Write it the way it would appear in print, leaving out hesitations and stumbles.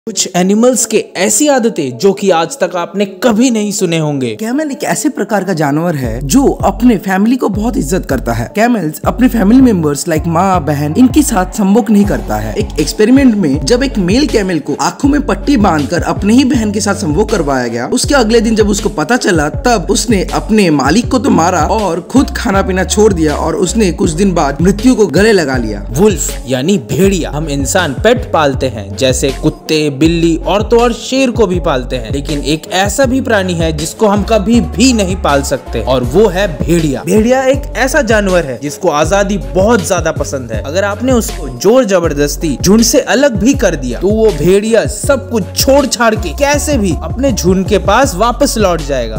कुछ एनिमल्स के ऐसी आदतें जो कि आज तक आपने कभी नहीं सुने होंगे। कैमल एक ऐसे प्रकार का जानवर है जो अपने फैमिली को बहुत इज्जत करता है। कैमल्स अपने फैमिली मेंबर्स लाइक माँ बहन इनके साथ संभोग नहीं करता है। एक एक्सपेरिमेंट में जब एक मेल कैमल को आंखों में पट्टी बांधकर अपने ही बहन के साथ संभोग करवाया गया, उसके अगले दिन जब उसको पता चला तब उसने अपने मालिक को तो मारा और खुद खाना पीना छोड़ दिया और उसने कुछ दिन बाद मृत्यु को गले लगा लिया। वुल्फ यानी भेड़िया। हम इंसान पेट पालते हैं जैसे कुत्ते, बिल्ली और तो और शेर को भी पालते हैं, लेकिन एक ऐसा भी प्राणी है जिसको हम कभी भी नहीं पाल सकते और वो है भेड़िया। भेड़िया एक ऐसा जानवर है जिसको आजादी बहुत ज्यादा पसंद है। अगर आपने उसको जोर जबरदस्ती झुंड से अलग भी कर दिया तो वो भेड़िया सब कुछ छोड़ छाड़ के कैसे भी अपने झुंड के पास वापस लौट जाएगा।